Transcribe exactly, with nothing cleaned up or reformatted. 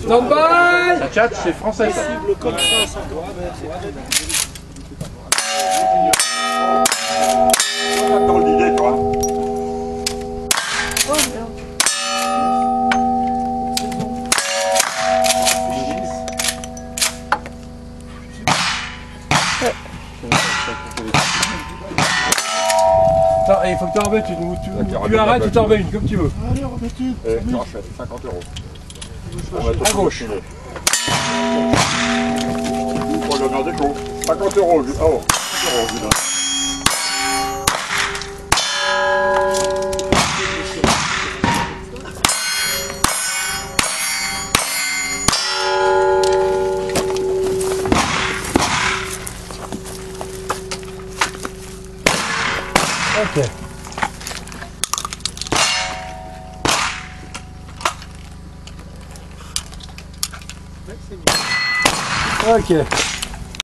Stand by. Ça tchatche, c'est français ça. Cible comme ça, ça doit Dans l'idée, toi. Oh merde. Attends, il faut que tu en remettes une. Tu, tu, tu arrêtes ou tu en remets une, comme tu veux. Allez, remets une. Et tu rachètes, cinquante euros. À gauche. Pour le nord d'écho. cinquante euros. Oh, cinquante euros, dis donc. Ok. Ok.